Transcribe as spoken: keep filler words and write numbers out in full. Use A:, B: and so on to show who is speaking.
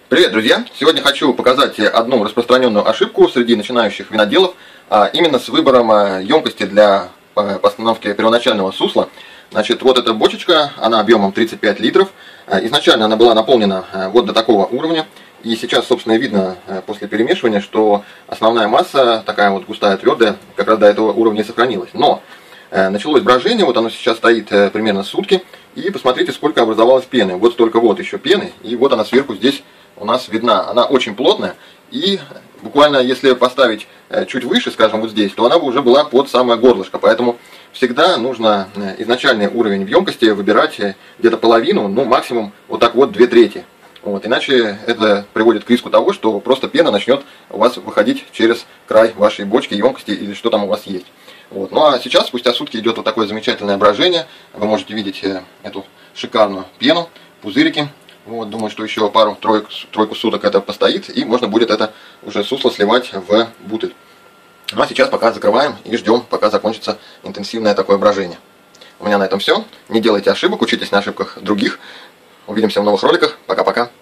A: Привет, друзья! Сегодня хочу показать одну распространенную ошибку среди начинающих виноделов, а именно с выбором емкости для постановки первоначального сусла. Значит, вот эта бочечка, она объемом тридцать пять литров. Изначально она была наполнена вот до такого уровня. И сейчас, собственно, видно после перемешивания, что основная масса, такая вот густая, твердая, как раз до этого уровня и сохранилась. Но началось брожение, вот оно сейчас стоит примерно сутки. И посмотрите, сколько образовалось пены. Вот столько вот еще пены, и вот она сверху здесь у нас видна. Она очень плотная, и буквально если поставить чуть выше, скажем, вот здесь, то она бы уже была под самое горлышко. Поэтому всегда нужно изначальный уровень в емкости выбирать где-то половину, ну максимум вот так вот две трети. Вот, иначе это приводит к риску того, что просто пена начнет у вас выходить через край вашей бочки, емкости или что там у вас есть. Вот. Ну а сейчас, спустя сутки, идет вот такое замечательное брожение. Вы можете видеть эту шикарную пену, пузырики. Вот, думаю, что еще пару-тройку тройку суток это постоит, и можно будет это уже сусло сливать в бутыль. Ну а сейчас пока закрываем и ждем, пока закончится интенсивное такое брожение. У меня на этом все. Не делайте ошибок, учитесь на ошибках других. Увидимся в новых роликах. Пока-пока.